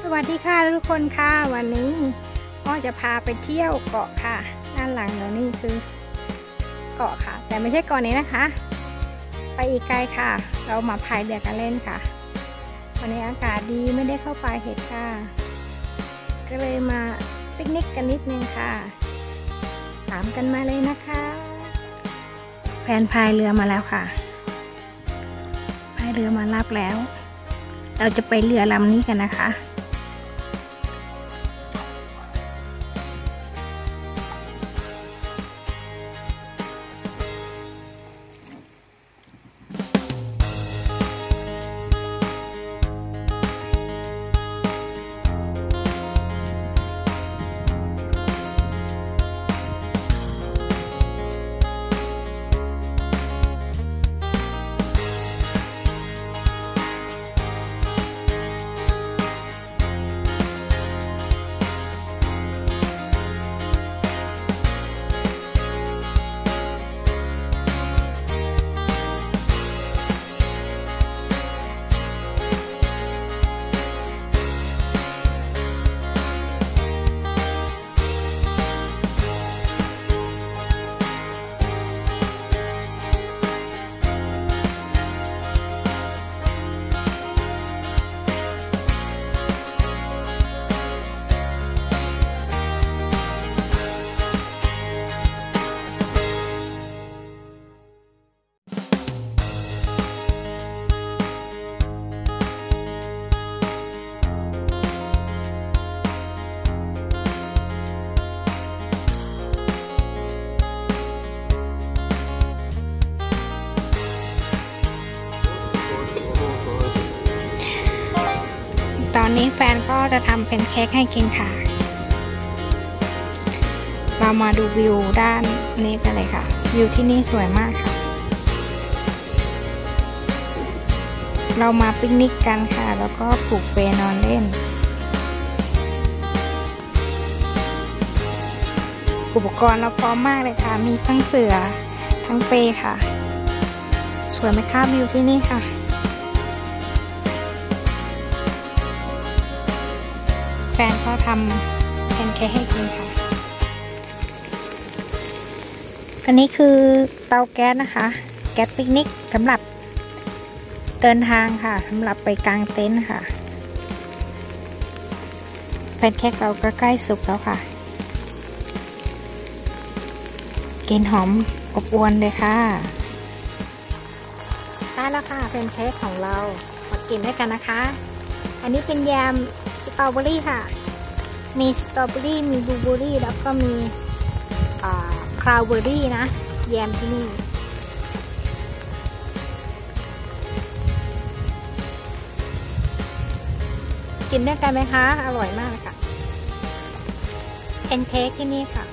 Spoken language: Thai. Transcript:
วัสดีค่ะทุกคนค่ะวันนี้อ้อจะพาไปเที่ยวเกาะค่ะด้านหลังเรานี่คือเกาะค่ะแต่ไม่ใช่เกาะนี้นะคะไปอีกไกลค่ะเรามาพายเรือกันเล่นค่ะวันนี้อากาศดีไม่ได้เข้าไปเห็ดค่ะก็เลยมาปิกนิกกันนิดนึงค่ะตามกันมาเลยนะคะแฟนพายเรือมาแล้วค่ะพายเรือมารับแล้วเราจะไปเรือลำนี้กันนะคะตอนนี้แฟนก็จะทำเป็นเค้กให้กินค่ะเรามาดูวิวด้านนี้กันเลยค่ะวิวที่นี่สวยมากค่ะเรามาปิกนิกกันค่ะแล้วก็ปลูกเปลนอนเล่นอุปกรณ์เราพร้อมมากเลยค่ะมีทั้งเสื่อทั้งเปลค่ะสวยไหมคะวิวที่นี่ค่ะแฟนชอบทำแพนเค้กให้กินค่ะอันนี้คือเตาแก๊สนะคะแก๊สปิกนิกสำหรับเดินทางค่ะสำหรับไปกางเต็นท์ค่ะแพนเค้กเราก็ใกล้สุกแล้วค่ะกลิ่นหอมอบอวลเลยค่ะได้แล้วค่ะแพนเค้กของเรามากินด้วยกันนะคะอันนี้เป็นแยมสตรอเบอรี่ค่ะมีสตรอเบอรี่มีบลูเบอรี่แล้วก็มีคราวเบอรี่นะแยมที่นี่กินด้วยกันไหมคะอร่อยมากค่ะแพนเค้กที่นี่ค่ะ